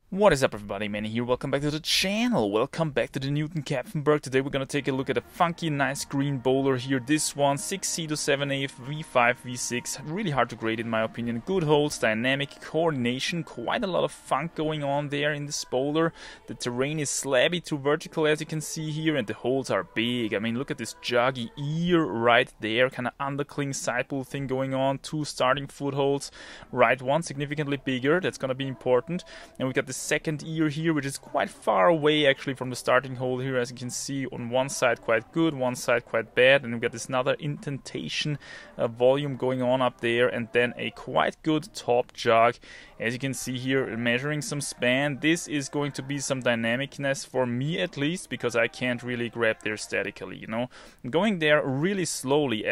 What is up, everybody? Manny here. Welcome back to the channel. Welcome back to the Newton Kapfenberg. Today we're gonna take a look at a funky, nice green boulder here. This one, 6C to 7A, V5, V6. Really hard to grade in my opinion. Good holds, dynamic coordination, quite a lot of funk going on there in this boulder. The terrain is slabby to vertical, as you can see here, and the holes are big. I mean, look at this joggy ear right there, kind of undercling side pull thing going on. Two starting footholds, right one significantly bigger. That's gonna be important. And we got this second ear here, which is quite far away actually from the starting hole here, as you can see. On one side quite good, one side quite bad, and we got this another indentation volume going on up there, and then a quite good top jog, as you can see here, measuring some span. This is going to be some dynamicness for me at least, because I can't really grab there statically, you know. I'm going there really slowly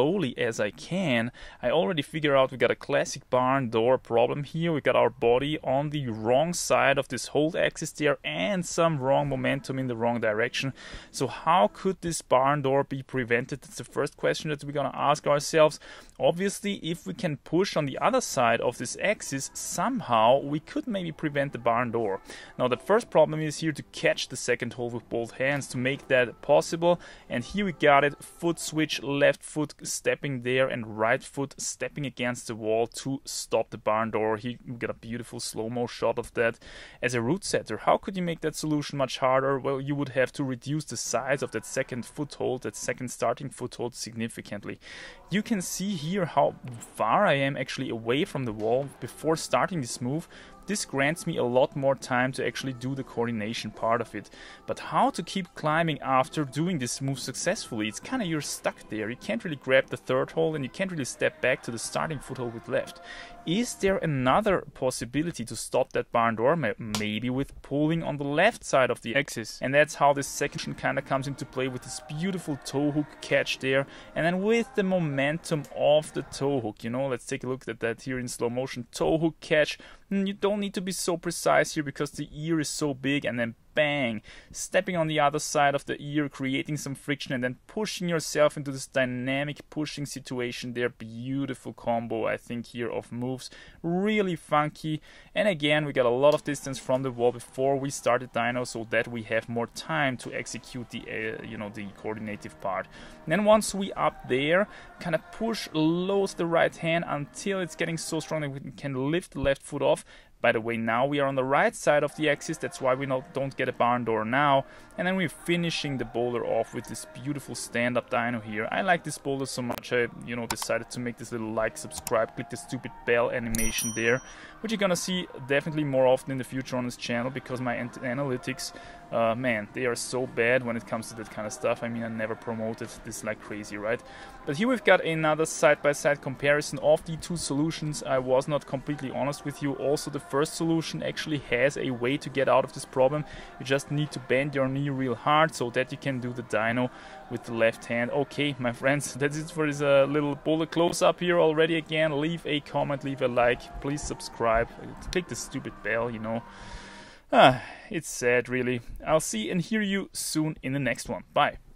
as I can. I already figure out we got a classic barn door problem here. We got our body on the wrong side of this hold axis there, and some wrong momentum in the wrong direction. So how could this barn door be prevented? That's the first question that we're gonna ask ourselves. Obviously, if we can push on the other side of this axis, somehow we could maybe prevent the barn door. Now the first problem is here to catch the second hold with both hands to make that possible, and here we got it. Foot switch, left foot stepping there and right foot stepping against the wall to stop the barn door. Here we got a beautiful slow-mo shot of that. As a root setter, how could you make that solution much harder? Well, you would have to reduce the size of that second foothold, that second starting foothold, significantly. You can see here how far I am actually away from the wall before starting this move. This grants me a lot more time to actually do the coordination part of it. But how to keep climbing after doing this move successfully? It's kind of, you're stuck there. You can't really grab the third hold, and you can't really step back to the starting foothold with left. Is there another possibility to stop that barn door? Maybe with pulling on the left side of the axis. And that's how this section kind of comes into play, with this beautiful toe hook catch there. And then with the momentum of the toe hook, you know, let's take a look at that here in slow motion. Toe hook catch. You don't need to be so precise here because the ear is so big, and then bang, stepping on the other side of the ear, creating some friction, and then pushing yourself into this dynamic pushing situation there. Beautiful combo, I think, here of moves. Really funky. And again, we got a lot of distance from the wall before we started Dyno, so that we have more time to execute the the coordinative part. And then once we up there, kind of push low with the right hand until it's getting so strong that we can lift the left foot off. By the way, now we are on the right side of the axis, that's why we don't get a barn door now. And then we're finishing the boulder off with this beautiful stand-up dyno here. I like this boulder so much, I decided to make this little like, subscribe, click the stupid bell animation there, which you're gonna see definitely more often in the future on this channel, because my analytics, man, they are so bad when it comes to that kind of stuff. I mean, I never promoted this like crazy, right? But here we've got another side-by-side comparison of the two solutions. I was not completely honest with you. Also, the first solution actually has a way to get out of this problem. You just need to bend your knee real hard so that you can do the dyno with the left hand. Okay, my friends, that's it for this little boulder close-up here already. Again, leave a comment, leave a like, please subscribe, click the stupid bell, you know. It's sad, really. I'll see and hear you soon in the next one. Bye.